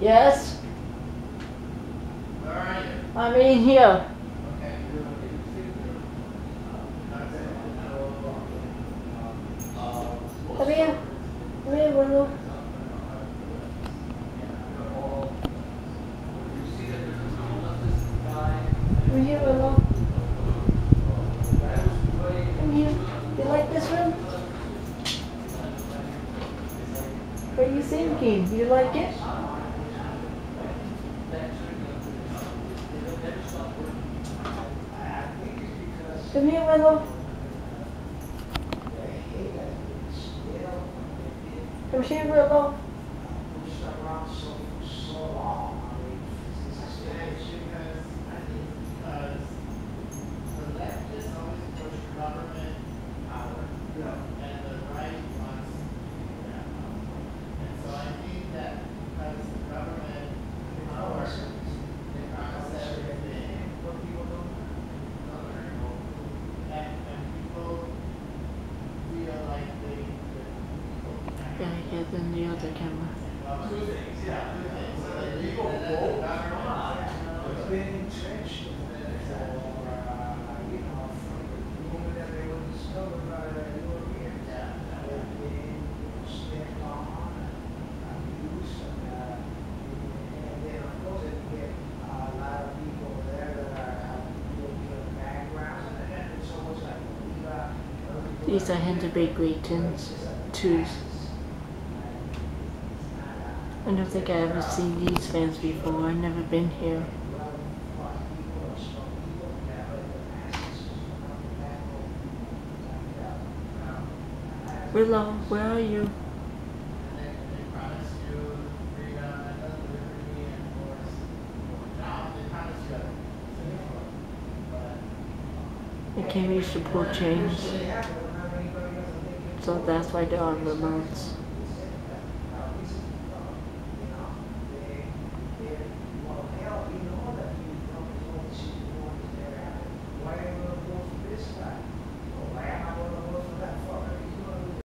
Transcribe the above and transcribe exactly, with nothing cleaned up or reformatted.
Yes? Where are you? I'm in here. Okay. Come here. Come here, Willow. Come here, Willow. Come here. You like this room? What are you thinking? You like it? Come here, Willow. Come here, Willow. Yeah, I get in the other camera. Two things, yeah. Two things. Uh, legal quote, come on. It's been entrenched for, uh, you know, from the moment that they were discovered by the Europeans. Yeah. They've been spent on abuse and, uh, and then of course they get a lot of people there that are, have European backgrounds and then it's almost like, uh, These are Canterbury Greetings, twos. I don't think I've ever seen these fans before. I've never been here. Willow, where are you? I can't reach the pull chains. So that's why they're on remotes.